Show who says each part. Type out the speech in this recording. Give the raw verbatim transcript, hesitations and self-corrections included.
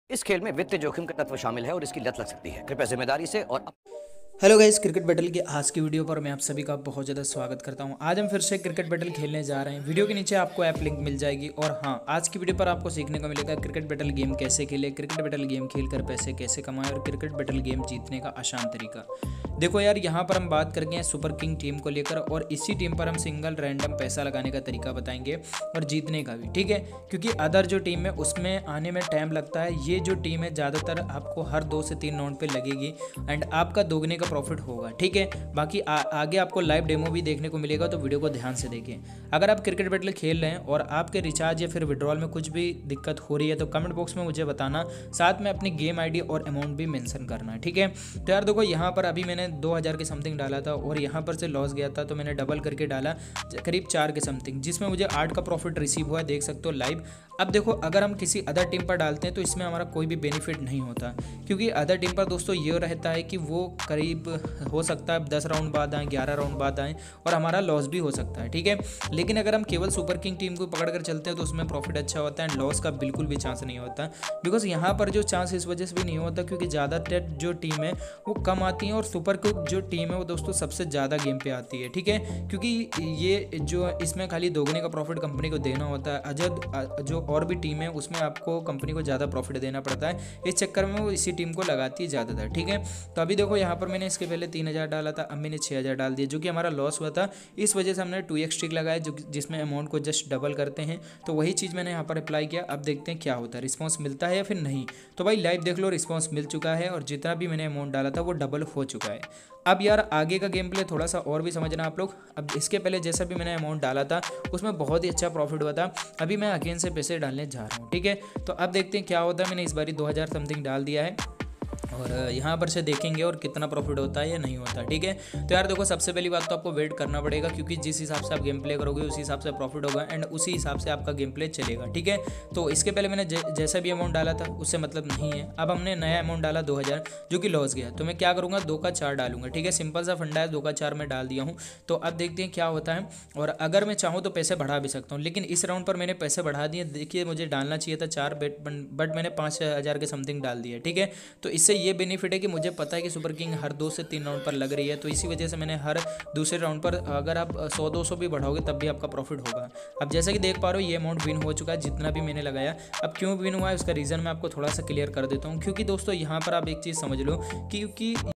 Speaker 1: इस खेल में वित्तीय जोखिम का तत्व शामिल है और इसकी लत लग सकती है। कृपया जिम्मेदारी से और
Speaker 2: हेलो गाइस, क्रिकेट बैटल की आज की वीडियो पर मैं आप सभी का बहुत ज़्यादा स्वागत करता हूं। आज हम फिर से क्रिकेट बैटल खेलने जा रहे हैं। वीडियो के नीचे आपको ऐप लिंक मिल जाएगी। और हाँ, आज की वीडियो पर आपको सीखने को मिलेगा क्रिकेट बैटल गेम कैसे खेले, क्रिकेट बैटल गेम खेलकर पैसे कैसे कमाएं और क्रिकेट बैटल गेम जीतने का आसान तरीका। देखो यार, यहाँ पर हम बात करेंगे सुपर किंग टीम को लेकर और इसी टीम पर हम सिंगल रैंडम पैसा लगाने का तरीका बताएंगे और जीतने का भी, ठीक है। क्योंकि अदर जो टीम है उसमें आने में टाइम लगता है। ये जो टीम है ज़्यादातर आपको हर दो से तीन राउंड पे लगेगी एंड आपका दोगुने का प्रॉफिट होगा, ठीक है। बाकी आ, आगे आपको लाइव डेमो भी देखने को मिलेगा, तो वीडियो को ध्यान से देखें। अगर आप क्रिकेट बैटल खेल रहे हैं और आपके रिचार्ज या फिर विड्रॉल में कुछ भी दिक्कत हो रही है तो कमेंट बॉक्स में मुझे बताना, साथ में अपनी गेम आईडी और अमाउंट भी मेंशन करना, ठीक है। तो यार देखो, यहाँ पर अभी मैंने दो हज़ार के समथिंग डाला था और यहाँ पर से लॉस गया था, तो मैंने डबल करके डाला करीब चार के समथिंग, जिसमें मुझे आठ का प्रॉफिट रिसीव हुआ है, देख सकते हो लाइव। अब देखो, अगर हम किसी अदर टीम पर डालते हैं तो इसमें हमारा कोई भी बेनिफिट नहीं होता, क्योंकि अदर टीम पर दोस्तों ये रहता है कि वो करीब हो सकता है दस राउंड बाद आए, ग्यारह राउंड बाद आए और हमारा लॉस भी हो सकता है, ठीक है। लेकिन अगर हम केवल सुपर किंग टीम को पकड़ कर चलते हैं तो उसमें प्रॉफिट अच्छा होता है एंड लॉस का बिल्कुल भी चांस नहीं होता। बिकॉज यहाँ पर जो चांस इस वजह से भी नहीं होता क्योंकि ज़्यादातर जो टीम है वो कम आती है और सुपर किंग जो टीम है वो दोस्तों सबसे ज़्यादा गेम पे आती है, ठीक है। क्योंकि ये जो इसमें खाली दोगुने का प्रॉफिट कंपनी को देना होता है, अजद जो और भी टीम है उसमें आपको कंपनी को ज़्यादा प्रॉफिट देना पड़ता है। इस चक्कर में वो इसी टीम को लगाती है ज़्यादातर, ठीक है। तो अभी देखो, यहाँ पर मैंने इसके पहले तीन हज़ार डाला था, अब मैंने छः हज़ार डाल दिया, जो कि हमारा लॉस हुआ था। इस वजह से हमने टू एक्स ट्रिक लगाया, जो जिसमें अमाउंट को जस्ट डबल करते हैं। तो वही चीज़ मैंने यहाँ पर अप्लाई किया। अब देखते हैं क्या होता है, रिस्पॉन्स मिलता है या फिर नहीं। तो भाई लाइव देख लो, रिस्पॉन्स मिल चुका है और जितना भी मैंने अमाउंट डाला था वो डबल हो चुका है। अब यार आगे का गेम प्ले थोड़ा सा और भी समझना आप लोग। अब इसके पहले जैसा भी मैंने अमाउंट डाला था उसमें बहुत ही अच्छा प्रॉफिट हुआ था। अभी मैं अगेन से पैसे डालने जा रहा हूँ, ठीक है। तो अब देखते हैं क्या होता है। मैंने इस बारी दो हज़ार समथिंग डाल दिया है और यहाँ पर से देखेंगे और कितना प्रॉफिट होता है या नहीं होता, ठीक है। तो यार देखो, सबसे पहली बात तो आपको वेट करना पड़ेगा, क्योंकि जिस हिसाब से आप गेम प्ले करोगे उसी हिसाब से प्रॉफिट होगा एंड उसी हिसाब से आपका गेम प्ले चलेगा, ठीक है। तो इसके पहले मैंने जैसा भी अमाउंट डाला था उससे मतलब नहीं है। अब हमने नया अमाउंट डाला दो हज़ार, जो कि लॉस गया। तो मैं क्या करूँगा, दो का चार डालूंगा, ठीक है। सिंपल सा फंडा है, दो का चार मैं डाल दिया हूँ। तो अब देखते हैं क्या होता है। और अगर मैं चाहूँ तो पैसे बढ़ा भी सकता हूँ, लेकिन इस राउंड पर मैंने पैसे बढ़ा दिए। देखिए, मुझे डालना चाहिए था चार बेट, बट मैंने पाँच हज़ार के समथिंग डाल दिया, ठीक है। तो इससे ये बेनिफिट है कि मुझे पता है कि सुपर किंग हर दो से तीन राउंड पर लग रही है, तो इसी वजह से मैंने हर दूसरे राउंड पर, अगर आप सौ दो सौ भी बढ़ाओगे तब भी आपका प्रॉफिट होगा। अब जैसा कि देख पा रहे हो, ये अमाउंट विन हो चुका है जितना भी मैंने लगाया। अब क्यों विन हुआ है उसका रीज़न मैं आपको थोड़ा सा क्लियर कर देता हूँ। क्योंकि दोस्तों यहाँ पर आप एक चीज़ समझ लो, क्योंकि